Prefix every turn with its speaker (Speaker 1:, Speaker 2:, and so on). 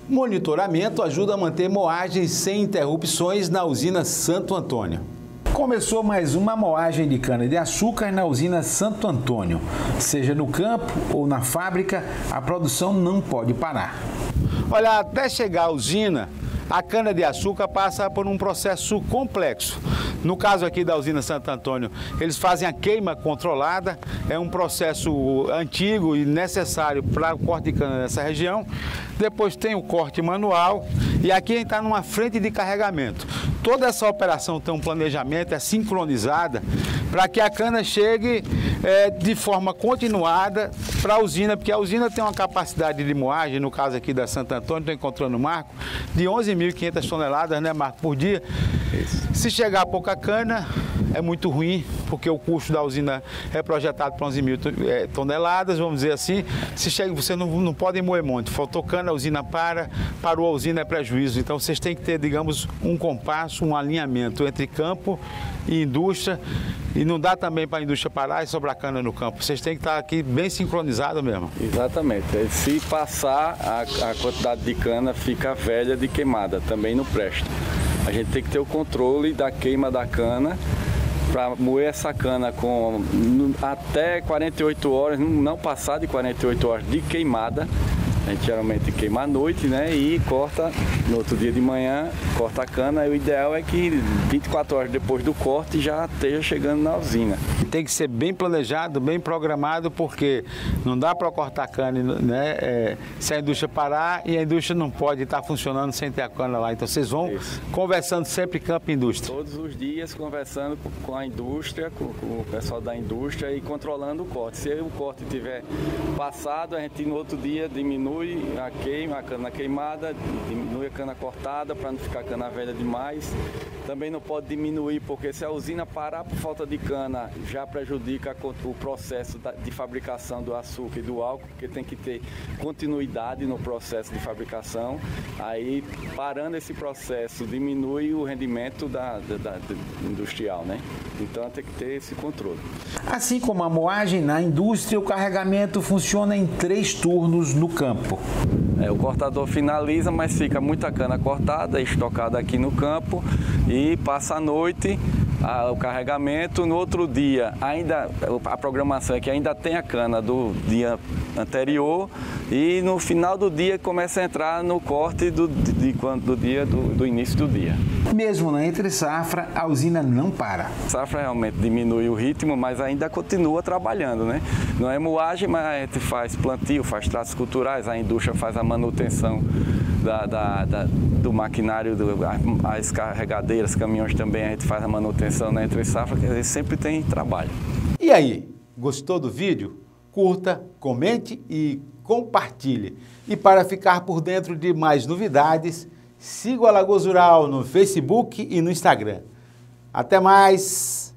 Speaker 1: Monitoramento ajuda a manter moagem sem interrupções na usina Santo Antônio. Começou mais uma moagem de cana-de-açúcar na usina Santo Antônio. Seja no campo ou na fábrica, a produção não pode parar. Olha, até chegar à usina, a cana-de-açúcar passa por um processo complexo. No caso aqui da usina Santo Antônio, eles fazem a queima controlada, é um processo antigo e necessário para o corte de cana nessa região. Depois tem o corte manual e aqui a gente está numa frente de carregamento. Toda essa operação tem um planejamento, é sincronizada para que a cana chegue de forma continuada para a usina, porque a usina tem uma capacidade de moagem, no caso aqui da Santo Antônio, estou encontrando o Marco, de 11.500 toneladas, né, Marco, por dia. Isso. Se chegar pouca cana, é muito ruim, porque o custo da usina é projetado para 11.000 toneladas, vamos dizer assim. Se chega, você não pode moer muito. Faltou cana, a usina parou a usina, é prejuízo. Então vocês têm que ter, digamos, um compasso, um alinhamento entre campo e indústria. E não dá também para a indústria parar e sobrar cana no campo. Vocês têm que estar aqui bem sincronizados mesmo.
Speaker 2: Exatamente. Se passar, a quantidade de cana fica velha de queimada, também não presta. A gente tem que ter o controle da queima da cana para moer essa cana com até 48 horas, não passar de 48 horas de queimada. A gente geralmente queima à noite, né? E corta no outro dia de manhã, corta a cana. E o ideal é que 24 horas depois do corte já esteja chegando na usina.
Speaker 1: Tem que ser bem planejado, bem programado, porque não dá para cortar a cana, né? Se a indústria parar, e a indústria não pode estar funcionando sem ter a cana lá. Então vocês vão conversando sempre campo e indústria.
Speaker 2: Todos os dias conversando com a indústria, com o pessoal da indústria e controlando o corte. Se o corte tiver passado, a gente no outro dia diminui a cana queimada, diminui a cana cortada para não ficar cana velha demais. Também não pode diminuir, porque se a usina parar por falta de cana, já prejudica o processo de fabricação do açúcar e do álcool, porque tem que ter continuidade no processo de fabricação. Aí, parando esse processo, diminui o rendimento da industrial, né? Então tem que ter esse controle.
Speaker 1: Assim como a moagem na indústria, o carregamento funciona em 3 turnos no campo.
Speaker 2: O cortador finaliza, mas fica muita cana cortada, estocada aqui no campo e passa a noite o carregamento. No outro dia, ainda a programação é que ainda tem a cana do dia anterior e no final do dia começa a entrar no corte do início do dia.
Speaker 1: Mesmo na entre safra, a usina não para.
Speaker 2: A safra realmente diminui o ritmo, mas ainda continua trabalhando, né? Não é moagem, mas a gente faz plantio, faz tratos culturais, a indústria faz a manutenção do maquinário, as carregadeiras, caminhões também, a gente faz a manutenção na entre safra, quer dizer, sempre tem trabalho.
Speaker 1: E aí, gostou do vídeo? Curta, comente e compartilhe. E para ficar por dentro de mais novidades, siga o Alagoas Rural no Facebook e no Instagram. Até mais!